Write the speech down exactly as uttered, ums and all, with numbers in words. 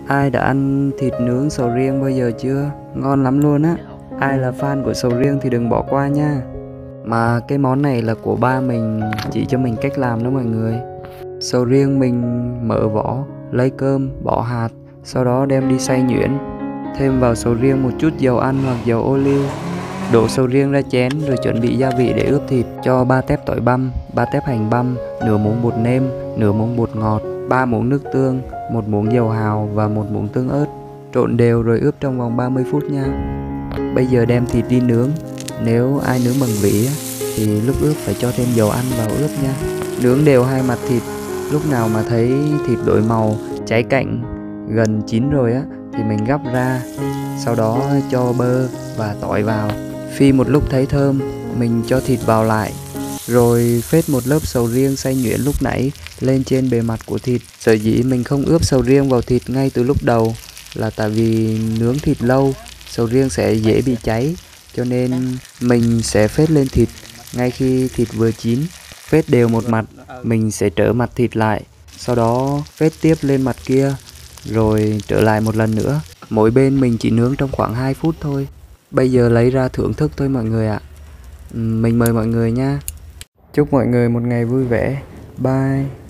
Ai đã ăn thịt nướng sầu riêng bao giờ chưa? Ngon lắm luôn á. Ai là fan của sầu riêng thì đừng bỏ qua nha. Mà cái món này là của ba mình chỉ cho mình cách làm đó mọi người. Sầu riêng mình mở vỏ, lấy cơm, bỏ hạt, sau đó đem đi xay nhuyễn. Thêm vào sầu riêng một chút dầu ăn hoặc dầu ô liu. Đổ sầu riêng ra chén rồi chuẩn bị gia vị để ướp thịt. Cho ba tép tỏi băm, ba tép hành băm, nửa muỗng bột nêm, nửa muỗng bột ngọt, ba muỗng nước tương, một muỗng dầu hào và một muỗng tương ớt. Trộn đều rồi ướp trong vòng ba mươi phút nha. Bây giờ đem thịt đi nướng. Nếu ai nướng bằng vỉ thì lúc ướp phải cho thêm dầu ăn vào ướp nha. Nướng đều hai mặt thịt. Lúc nào mà thấy thịt đổi màu, cháy cạnh, gần chín rồi á thì mình gắp ra. Sau đó cho bơ và tỏi vào. Phi một lúc thấy thơm, mình cho thịt vào lại. Rồi phết một lớp sầu riêng xay nhuyễn lúc nãy lên trên bề mặt của thịt. Sở dĩ mình không ướp sầu riêng vào thịt ngay từ lúc đầu là tại vì nướng thịt lâu, sầu riêng sẽ dễ bị cháy. Cho nên mình sẽ phết lên thịt ngay khi thịt vừa chín. Phết đều một mặt, mình sẽ trở mặt thịt lại. Sau đó phết tiếp lên mặt kia, rồi trở lại một lần nữa. Mỗi bên mình chỉ nướng trong khoảng hai phút thôi. Bây giờ lấy ra thưởng thức thôi mọi người ạ. Mình mời mọi người nha. Chúc mọi người một ngày vui vẻ. Bye.